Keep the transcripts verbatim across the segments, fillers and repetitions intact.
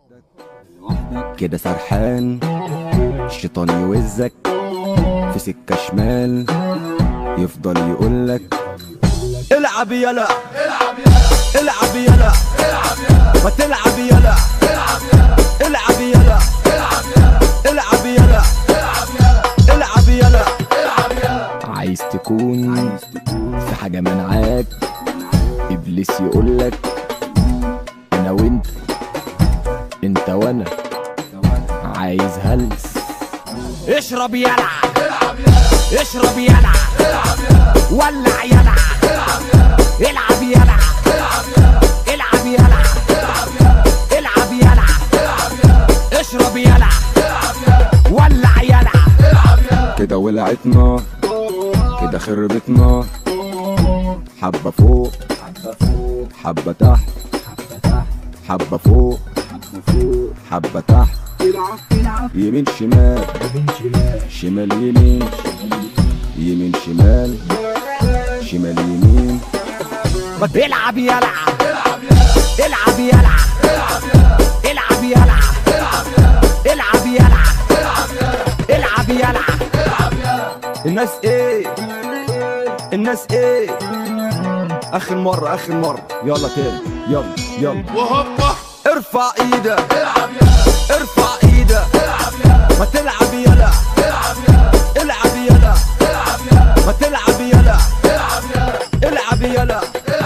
كده سرحان الشيطان يوزك في سكة شمال، يفضل يقولك العب يلا العب يلا ما تلعب يلا العب يلا العب يلا العب يلا. عايز تكون في حاجة منعاك، إبليس يقولك أنا وأنت أنت وأنا، عايز هلس اشرب يلا اشرب يلا ولع يلا العب يلا العب يلا العب يلا اشرب يلا ولع يلا. كده ولعتنا كده خربتنا، حبة فوق حبة تحت حبة فوق حبة تحت، يمين شمال شمال يمين يمين شمال شمال يمين. العب يلا العب يلا العب يلا العب يلا العب يلا. الناس ايه الناس ايه اخر مرة اخر مرة يلا تاني يلا يلا وهوبا ارفع ايدك ارفع ايدك ما تلعب يلا العب يلا ما تلعب يلا العب يلا.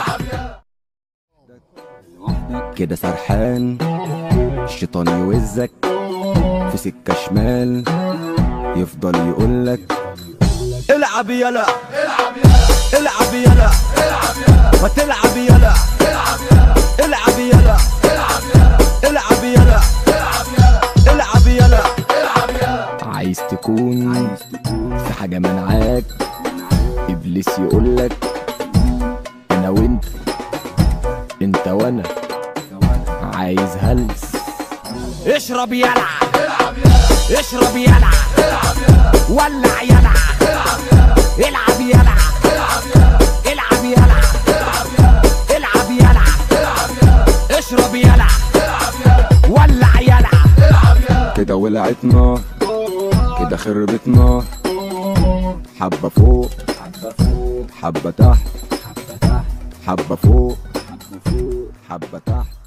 كده سرحان الشيطان يوزك في سكة شمال، يفضل يقولك العب يلا العب يلا ما تلعب يلا العب يلا العب يلا العب يلا. عايز تكون في حاجة منعاك، إبليس يقولك أنا وأنت أنت وأنا، عايز هلس اشرب يلا اشرب يلا ولع يلا العب يلا العب يلا العب يلا اشرب يلا ولع يلا. كده ولعتنا كده خربتنا، حبة فوق حبة تحت حبة فوق حبة تحت.